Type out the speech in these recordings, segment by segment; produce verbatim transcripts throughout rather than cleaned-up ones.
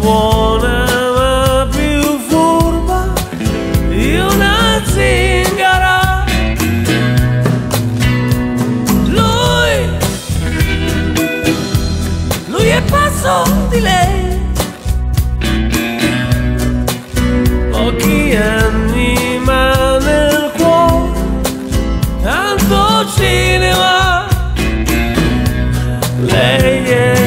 buona ma più furba di una zingara. Lui, lui è pazzo di lei. Pochi anni ma nel cuore tanto cinema. Lei è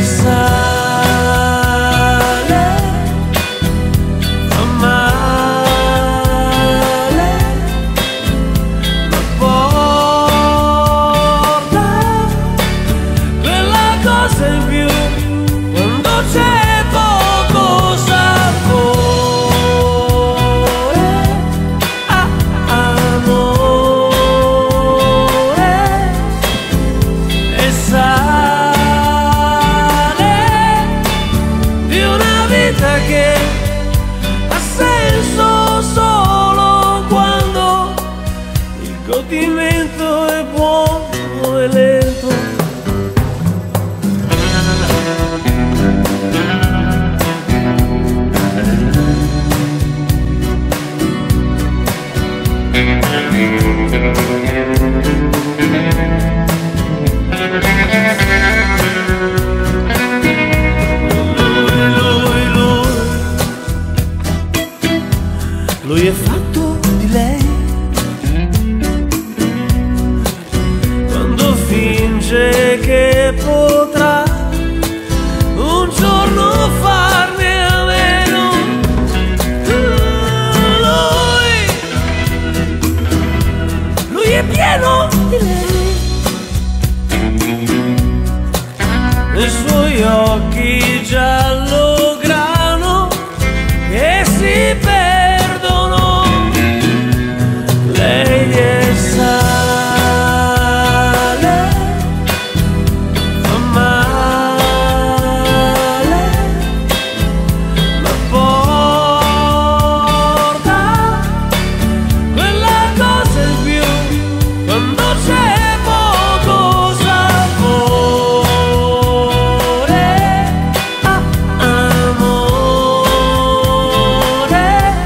sale, fa male, ma porta quella cosa in più quando c'è poco sapore. Ah, amore e sale di una vita che ha senso solo quando il godimento è buono e lento. Lui è fatto di lei quando finge che potrà un giorno farne a meno. Lui, lui è pieno di lei, nei suoi occhi giallo grano che si perdono. Lei è sale, fa male, ma porta quella cosa in più quando c'è poco sapore. Ah, amore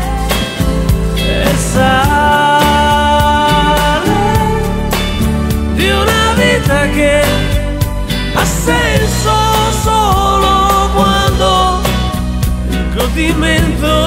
e sale di una vita che ha senso solo quando il godimento